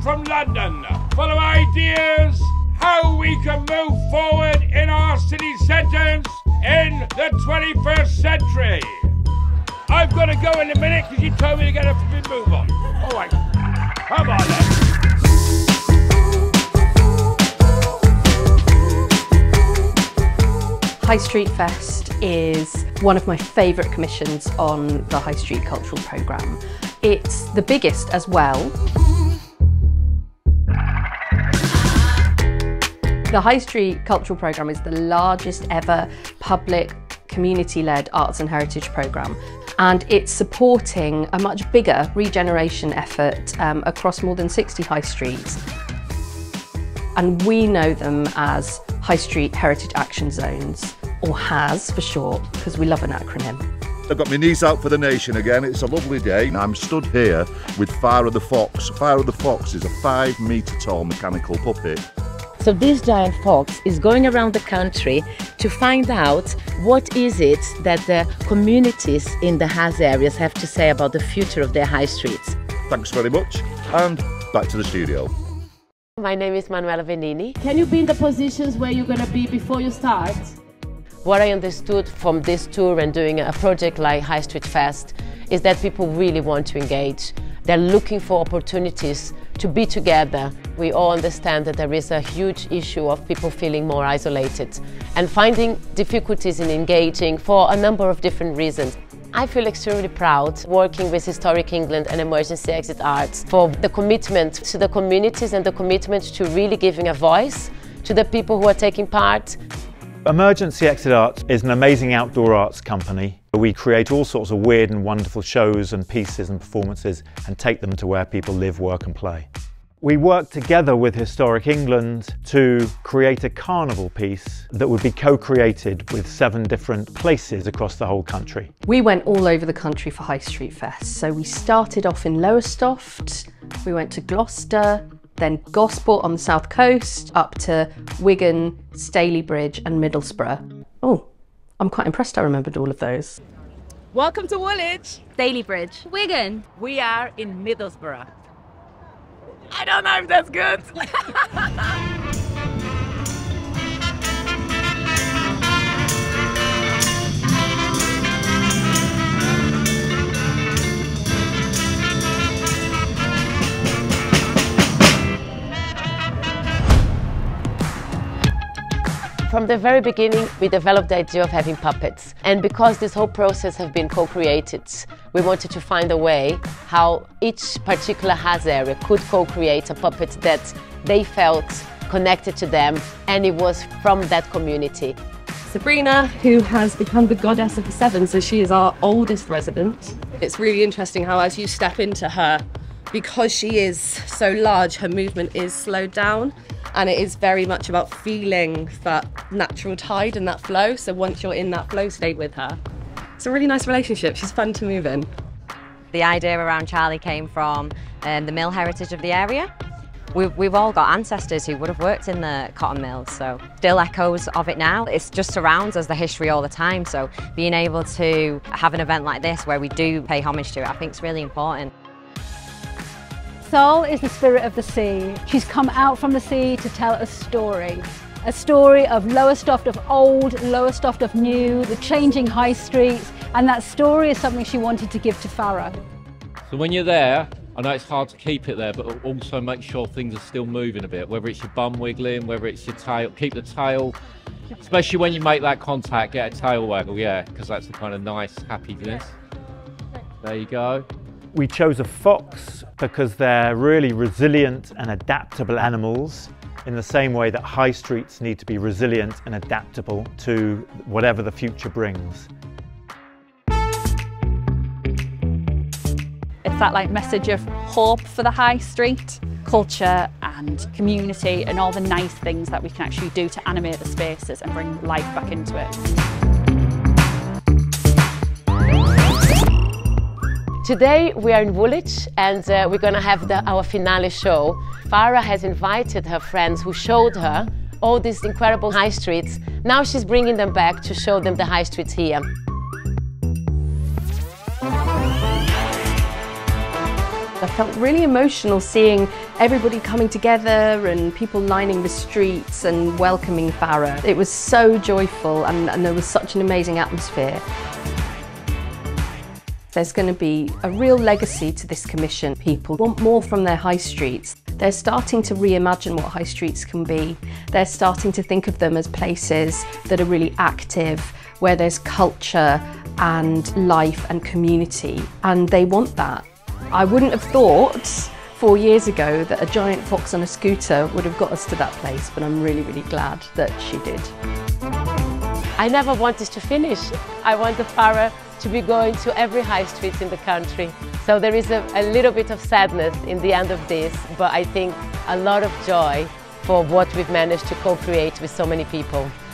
from London, full of ideas how we can move forward in our city centres in the 21st century. I've got to go in a minute because you told me to get a move on. All right, come on then. High Street Fest is one of my favourite commissions on the High Street Cultural Programme. It's the biggest as well. The High Street Cultural Programme is the largest ever public community-led arts and heritage programme, and it's supporting a much bigger regeneration effort across more than 60 high streets. And we know them as High Street Heritage Action Zones, or HAZ for short, because we love an acronym. I've got my knees out for the nation again. It's a lovely day. I'm stood here with Farrah the fox. Farrah the fox is a 5 metre tall mechanical puppet. So this giant fox is going around the country to find out what is it that the communities in the HAZ areas have to say about the future of their high streets. Thanks very much, and back to the studio. My name is Manuela Venini. Can you be in the positions where you're going to be before you start? What I understood from this tour and doing a project like High Street Fest is that people really want to engage. They're looking for opportunities to be together. We all understand that there is a huge issue of people feeling more isolated and finding difficulties in engaging for a number of different reasons. I feel extremely proud working with Historic England and Emergency Exit Arts for the commitment to the communities and the commitment to really giving a voice to the people who are taking part. Emergency Exit Arts is an amazing outdoor arts company. We create all sorts of weird and wonderful shows and pieces and performances and take them to where people live, work and play. We worked together with Historic England to create a carnival piece that would be co-created with 7 different places across the whole country. We went all over the country for High Street Fest. So we started off in Lowestoft, we went to Gloucester, then Gosport on the south coast, up to Wigan, Stalybridge and Middlesbrough. Oh, I'm quite impressed I remembered all of those. Welcome to Woolwich. Stalybridge. Wigan. We are in Middlesbrough. I don't know if that's good. From the very beginning, we developed the idea of having puppets. And because this whole process has been co-created, we wanted to find a way how each particular HAZ area could co-create a puppet that they felt connected to them, and it was from that community. Sabrina, who has become the goddess of the 7, so she is our oldest resident. It's really interesting how as you step into her, because she is so large, her movement is slowed down. And it is very much about feeling that natural tide and that flow. So once you're in that flow state with her, it's a really nice relationship. She's fun to move in. The idea around Charlie came from the mill heritage of the area. We've all got ancestors who would have worked in the cotton mills, so still echoes of it now. It just surrounds us, the history all the time. So being able to have an event like this where we do pay homage to it, I think is really important. Sol is the spirit of the sea. She's come out from the sea to tell a story of Lowestoft of old, Lowestoft of new, the changing high streets, and that story is something she wanted to give to Farrah. So when you're there, I know it's hard to keep it there, but also make sure things are still moving a bit, whether it's your bum wiggling, whether it's your tail, keep the tail, especially when you make that contact, get a tail waggle, yeah, because that's the kind of nice happiness. There you go. We chose a fox because they're really resilient and adaptable animals in the same way that high streets need to be resilient and adaptable to whatever the future brings. It's that message of hope for the high street, culture and community and all the nice things that we can actually do to animate the spaces and bring life back into it. Today we are in Woolwich and we're going to have our finale show. Farrah has invited her friends who showed her all these incredible high streets. Now she's bringing them back to show them the high streets here. I felt really emotional seeing everybody coming together and people lining the streets and welcoming Farrah. It was so joyful and there was such an amazing atmosphere. There's going to be a real legacy to this commission. People want more from their high streets. They're starting to reimagine what high streets can be. They're starting to think of them as places that are really active, where there's culture and life and community, and they want that. I wouldn't have thought 4 years ago that a giant fox on a scooter would have got us to that place, but I'm really, really glad that she did. I never want this to finish. I want the Farrah to be going to every high street in the country. So there is a little bit of sadness in the end of this, but I think a lot of joy for what we've managed to co-create with so many people.